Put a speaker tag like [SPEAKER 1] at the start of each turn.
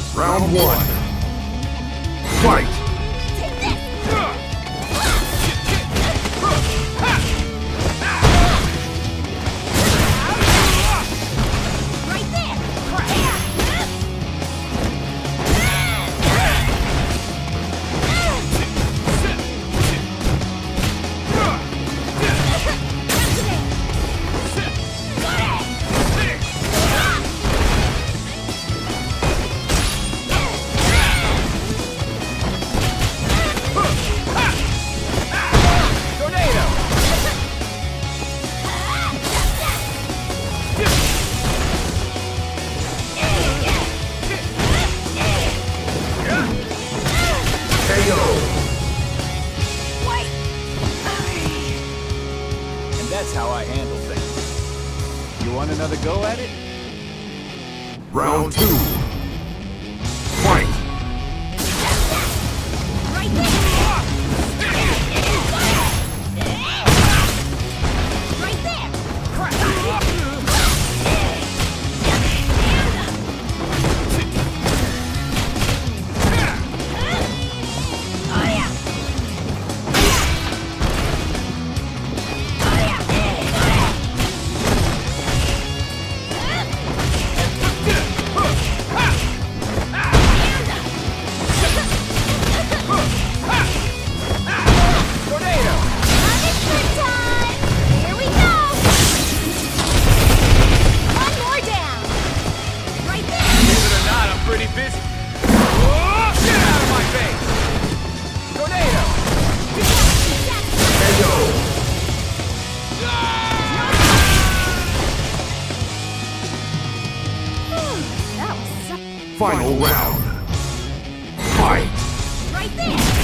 [SPEAKER 1] Round one. Fight!
[SPEAKER 2] That's how I handle things. You want another go at it?
[SPEAKER 1] Round two. Fight!
[SPEAKER 3] Right there! Right there!
[SPEAKER 2] Pretty busy. Whoa, get out of my face! Tornado!
[SPEAKER 3] That was so...
[SPEAKER 1] Final round. Fight!
[SPEAKER 3] Right there!